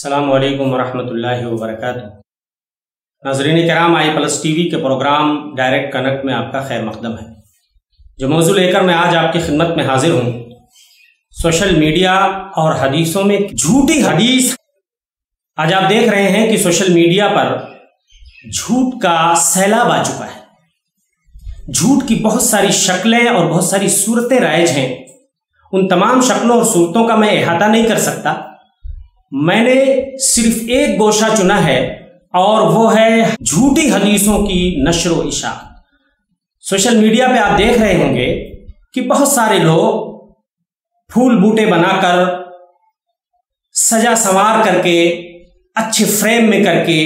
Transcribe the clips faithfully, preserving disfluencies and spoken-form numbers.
السلام علیکم ورحمۃ اللہ وبرکاتہ۔ ناظرین کرام، آئی پلس ٹی وی کے پروگرام ڈائریکٹ کنیکٹ میں آپ کا خیر مقدم ہے۔ جو موضوع لے کر میں آج آپ کی خدمت میں حاضر ہوں، سوشل میڈیا اور حدیثوں میں جھوٹی حدیث۔ آج آپ دیکھ رہے ہیں کہ سوشل میڈیا پر جھوٹ کا سیلاب آ چکا ہے۔ جھوٹ کی بہت ساری شکلیں اور بہت ساری صورتیں رائج ہیں۔ ان تمام شکلوں اور صورتوں کا میں احاطہ نہیں کر سکتا۔ میں نے صرف ایک گوشہ چنا ہے اور وہ ہے جھوٹی حدیثوں کی نشر و اشاعت۔ سوشل میڈیا پہ آپ دیکھ رہے ہوں گے کہ بہت سارے لوگ پھول بوٹے بنا کر، سجا سنوار کر کے، اچھے فریم میں کر کے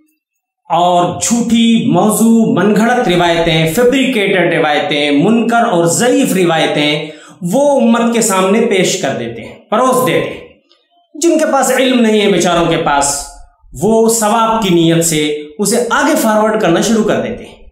اور جھوٹی موضوع، من گھڑت روایتیں، فیبریکیٹڈ روایتیں، منکر اور ضعیف روایتیں وہ امت کے سامنے پیش کر دیتے ہیں، پروس دیتے ہیں۔ جن کے پاس علم نہیں ہے بیچاروں کے پاس، وہ ثواب کی نیت سے اسے آگے فارورڈ کرنا شروع کر دیتے ہیں،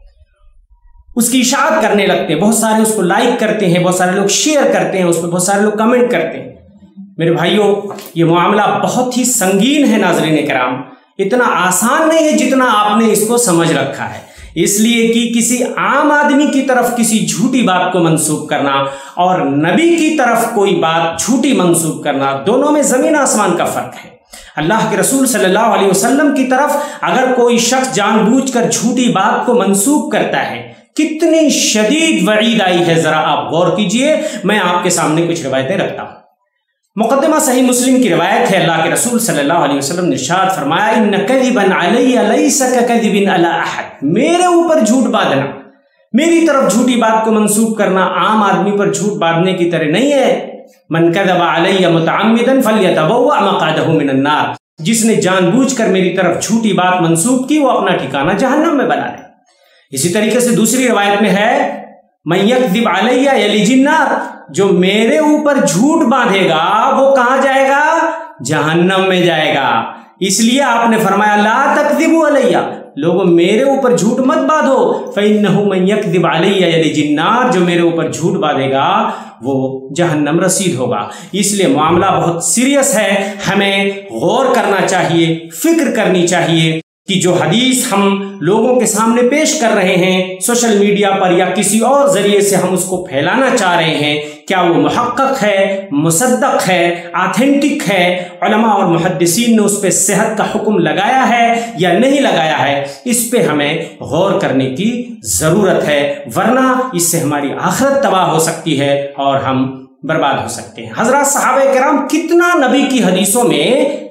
اس کی اشاعت کرنے لگتے ہیں۔ بہت سارے اس کو لائک کرتے ہیں، بہت سارے لوگ شیئر کرتے ہیں، اس پہ بہت سارے لوگ کمنٹ کرتے ہیں۔ میرے بھائیوں، یہ معاملہ بہت ہی سنگین ہے۔ ناظرین کرام، اتنا آسان نہیں ہے جتنا آپ نے اس کو سمجھ رکھا ہے۔ اس لیے کہ کسی عام آدمی کی طرف کسی جھوٹی بات کو منسوب کرنا اور نبی کی طرف کوئی بات جھوٹی منسوب کرنا، دونوں میں زمین آسمان کا فرق ہے۔ اللہ کے رسول صلی اللہ علیہ وسلم کی طرف اگر کوئی شخص جان بوجھ کر جھوٹی بات کو منسوب کرتا ہے، کتنی شدید وعید آئی ہے، ذرا آپ غور کیجئے۔ میں آپ کے سامنے کچھ روایتیں رکھتا ہوں۔ مقدمہ صحیح مسلم کی روایت ہے، اللہ کے رسول صلی اللہ علیہ وسلم نے ارشاد فرمایا، ان کذبا علی لیس ککذب علی احد، میرے اوپر جھوٹ باندھنا، میری طرف جھوٹی بات کو منسوب کرنا عام آدمی پر جھوٹ باندھنے کی طرح نہیں ہے۔ من کذب علی متعمدا فلیتبوأ مقعدہ من النار، جس نے جان بوجھ کر میری طرف جھوٹی بات منسوب کی وہ اپنا ٹھکانہ جہنم میں بنا لے۔ اسی طریقے سے دوسری روایت میں ہے، من یکذب علی یلج النار، جو میرے اوپر جھوٹ باندھے گا وہ کہاں جائے گا؟ جہنم میں جائے گا۔ اس لیے آپ نے فرمایا، لا تکذبوا علی، لوگوں میرے اوپر جھوٹ مت باندھو، فإنہ من یکذب علی یلج النار، جو میرے اوپر جھوٹ باندھے گا وہ جہنم رسید ہوگا۔ اس لیے معاملہ بہت سیریس ہے، ہمیں غور کرنا چاہیے، فکر کرنی چاہیے کہ جو حدیث ہم لوگوں کے سامنے پیش کر رہے ہیں سوشل میڈیا پر یا کسی اور ذریعے سے ہم اس کو پھیلانا چاہ رہے ہیں، کیا وہ محقق ہے، مصدق ہے، آتھینٹک ہے؟ علماء اور محدثین نے اس پہ صحت کا حکم لگایا ہے یا نہیں لگایا ہے؟ اس پہ ہمیں غور کرنے کی ضرورت ہے، ورنہ اس سے ہماری آخرت تباہ ہو سکتی ہے اور ہم برباد ہو سکتے ہیں۔ حضرات صحابہ کرام کتنا نبی کی حدیثوں میں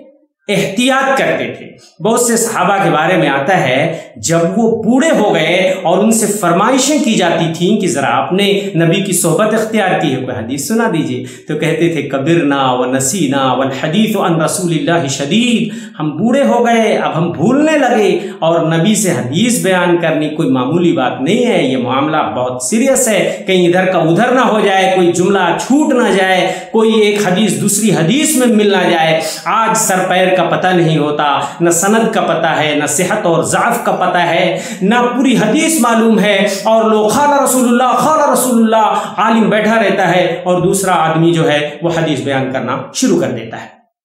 احتیاط کرتے تھے۔ بہت سے صحابہ کے بارے میں آتا ہے، جب وہ بوڑھے ہو گئے اور ان سے فرمائشیں کی جاتی تھیں کہ ذرا آپ نے نبی کی صحبت اختیار کی ہے، کوئی حدیث سنا دیجئے، تو کہتے تھے کبرنا ونسینا والحدیث عن رسول اللہ شدید، ہم بوڑھے ہو گئے، اب ہم بھولنے لگے اور نبی سے حدیث بیان کرنی کوئی معمولی بات نہیں ہے، یہ معاملہ بہت سیریس ہے، کہیں ادھر کا ادھر نہ ہو جائے، کوئی جملہ چھوٹ نہ جائے، کوئی ایک حدیث دوسری حدیث میں مل نہ جائے۔ آج سر پیر کا پتہ نہیں ہوتا، نہ سند کا پتہ ہے، نہ صحت اور ضعف کا پتہ ہے، نہ پوری حدیث معلوم ہے، اور لوگ قال رسول اللہ قال رسول اللہ، عالم بیٹھا رہتا ہے اور دوسرا آدمی جو ہے وہ حدیث بیان کرنا شروع کر دیتا ہے۔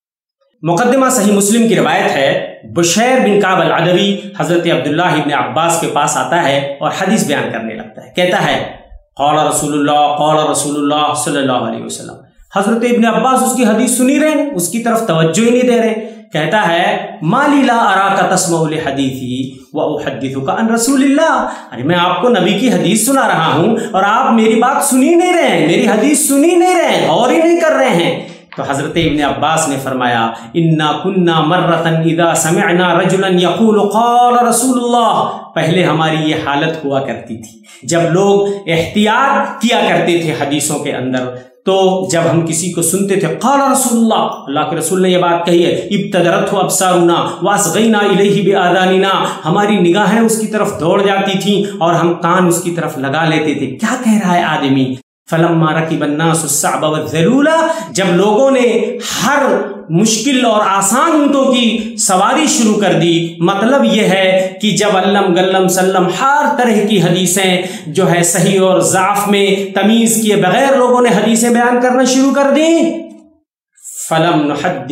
مقدمہ صحیح مسلم کی روایت ہے، بشیر بن کعب العدوی حضرت عبداللہ ابن عباس کے پاس آتا ہے اور حدیث بیان کرنے لگتا ہے، کہتا ہے قال رسول اللہ قال رسول اللہ صلی اللہ علیہ وسلم۔ حضرت ابن عباس اس کی حدیث سنی رہے ہیں، اس کی طرف توجہ ہی نہیں دے رہے۔ کہتا ہے مالی لا اراک تسمع لحدیثی واحدثک عن رسول اللہ، ارے میں آپ کو نبی کی حدیث سنا رہا ہوں اور آپ میری بات سنی نہیں رہے ہیں، میری حدیث سنی نہیں رہے ہیں، غور ہی نہیں کر رہے ہیں۔ تو حضرت ابن عباس نے فرمایا، انا کنا مرۃ اذا سمعنا رجلا یقول قال رسول اللہ، پہلے ہماری یہ حالت ہوا کرتی تھی جب لوگ احتیاط کیا کرتے تھے حدیثوں کے اندر، تو جب ہم کسی کو سنتے تھے قال رسول اللہ، اللہ کے رسول نے یہ بات کہی ہے، ابتدرته ابصارنا واصغینا الیہ بآذاننا، ہماری نگاہیں اس کی طرف دوڑ جاتی تھیں اور ہم کان اس کی طرف لگا لیتے تھے، کیا کہہ رہا ہے آدمی۔ فلما رکب الناس الصعب والذلول، جب لوگوں نے ہر مشکل اور آسان اونٹوں کی سواری شروع کر دی، مطلب یہ ہے کہ جب علم گلم سلم ہر طرح کی حدیثیں جو ہے صحیح اور ضعف میں تمیز کیے بغیر لوگوں نے حدیثیں بیان کرنا شروع کر دیں، فلم نحدث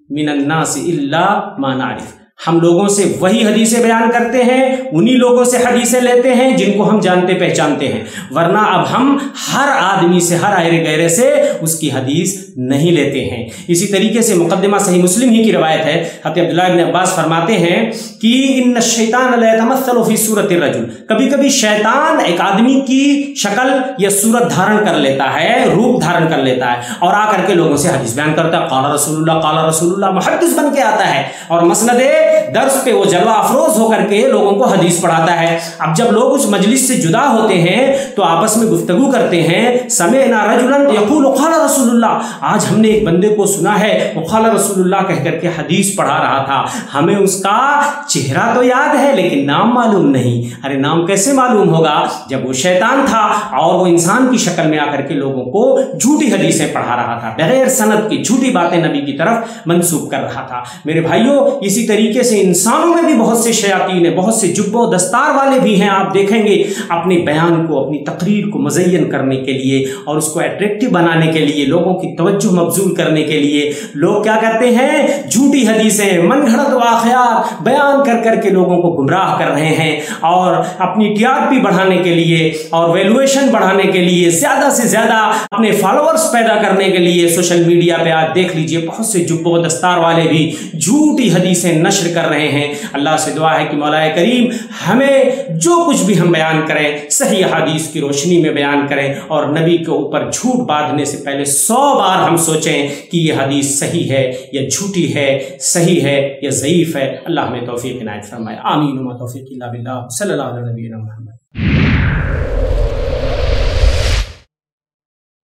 मिनन नास इल्ला मा नारिफ। हम लोगों से वही हदीसें बयान करते हैं, उन्हीं लोगों से हदीसें लेते हैं जिनको हम जानते पहचानते हैं, वरना अब हम हर आदमी से, हर आयरे गहरे से उसकी हदीस नहीं लेते हैं। इसी तरीके से मुकद्दमा सही मुस्लिम ही की रवायत है, हज़रत अब्दुल्लाह इब्न अब्बास फरमाते हैं कि इन्न शैतान ला यतमस्सलु फी सूरति रजुल, कभी कभी शैतान एक आदमी की शक्ल या सूरत धारण कर लेता है, रूप धारण कर लेता है और आकर के लोगों से हदीस बयान करता है। क़ाला रसूलुल्लाह क़ाला रसूलुल्लाह, मुहद्दिस बन के आता है और मसनदे दर्स पे वो जलवा अफरोज होकर के लोगों को हदीस पढ़ाता है। अब जब लोग उस मजलिस से जुदा होते हैं तो आपस में गुफ्तगू करते हैं, समेअना रजुलन यक़ूलु क़ाला रसूलुल्लाह, आज हमने एक बंदे को सुना है वो क़ाला रसूलुल्लाह कह करके हदीस पढ़ा रहा था, हमें उसका चेहरा तो याद है लेकिन नाम मालूम नहीं। अरे नाम कैसे मालूम होगा जब वो शैतान था और वो इंसान की शक्ल में आकर के लोगों को झूठी हदीसें पढ़ा रहा था, बगैर सनद की झूठी बातें नबी की तरफ मंसूब कर रहा था। मेरे भाइयों, इसी तरीके से इंसानों में भी बहुत से शयातीन हैं, बहुत से जुब्बो दस्तार वाले भी हैं। आप देखेंगे अपने बयान को, अपनी तकरीर को मुज़य्यन करने के लिए और उसको अट्रैक्टिव बनाने के लिए, लोगों की तवज्जो मबजूल करने के लिए लोग क्या करते हैं, झूठी हदीसें, मनगढ़ंत वाक़यात बयान कर करके लोगों को गुमराह कर रहे हैं और अपनी टीआरपी बढ़ाने के लिए और वैल्यूएशन बढ़ाने के लिए, ज़्यादा से ज़्यादा अपने फॉलोअर्स पैदा करने के लिए सोशल मीडिया पे आज देख लीजिए बहुत से जुब्बो दस्तार वाले भी झूठी हदीसें नश्र कर रहे हैं। अल्लाह से दुआ है कि मौलाए करीम हमें जो कुछ भी हम बयान करें सही हदीस की रोशनी में बयान करें और नबी के ऊपर झूठ बांधने से पहले सौ बार हम सोचें कि ये हदीस सही है या झूठी है, सही है या ज़ईफ है। अल्लाह हमें तौफीक इनायत फरमाए। आमीन व तौफीक इल्ला बिल्लाह। सल्लल्लाहु अलैहि व सल्लम।